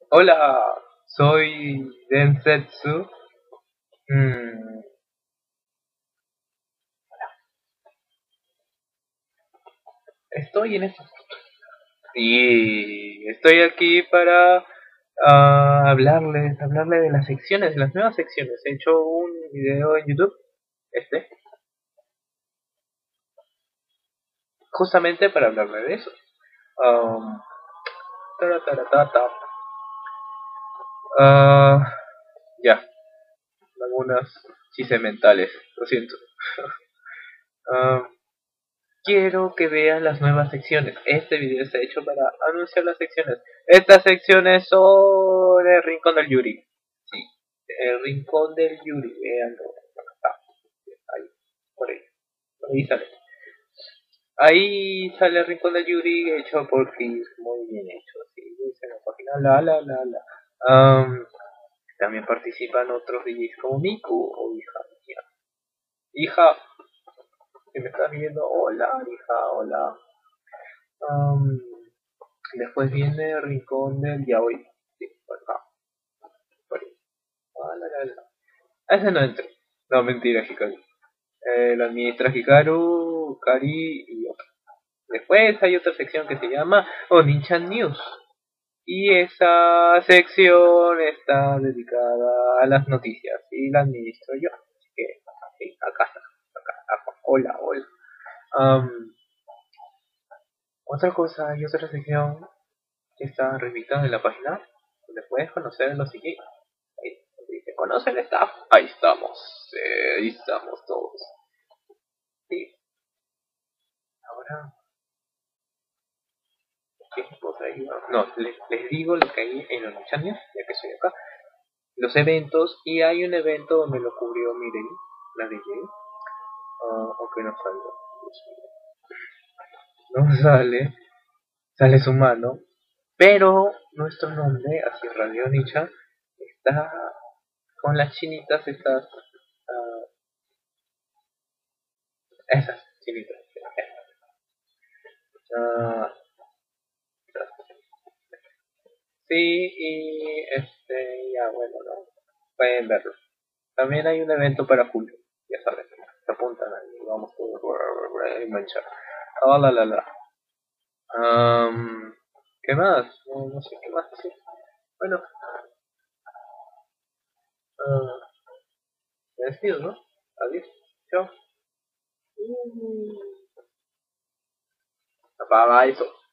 Hola, soy Densetsu. Mm, estoy en esto. Sí, estoy aquí para hablarles de las secciones, de las nuevas secciones. He hecho un video en YouTube, este, justamente para hablarle de eso. Um, Tara. Ah, ya, algunas chistes mentales, lo siento. Ah, quiero que vean las nuevas secciones. Este video está hecho para anunciar las secciones. Estas secciones son el Rincón del Yuri. Sí, el Rincón del Yuri. Veanlo. Ah, ahí, por ahí, por ahí sale. Ahí sale el Rincón del Yuri hecho por Chris. Muy bien hecho. Sí, dice en la página. La. Am, también participan otros DJs como Miku o hija mía. Hija, si me estás viendo, hola, hija, hola. Am, Después viene el Rincón del Yaoi. Sí, por acá, por ahí. Ese no entra. No, mentira, Hikaru. La administra Hikaru, Kari y otro. Después hay otra sección que se llama Onichan News. Y esa sección está dedicada a las noticias y la administro yo. Así que, sí, acá. Hola. Am, Otra cosa y otra sección que está revisada en la página donde puedes conocer los siguientes. Ahí, donde dice, conoce el staff. Ahí estamos todos. Sí, ahora, ¿qué cosa iba? No, les digo lo que hay en los channels, ya que soy acá. Los eventos, y hay un evento donde lo cubrió Miren, la DJ, aunque no salga. No sale su mano, pero nuestro nombre, así Radio Nicha, está con las chinitas estas, esas chinitas. Ah, sí, y ya bueno, no, pueden verlo. También hay un evento para julio, ya saben, se apuntan ahí, vamos todos a manchar. Ah, ¿Qué más? No sé qué más decir. Bueno, me despido, ¿no? Adiós, chao. Apaga eso.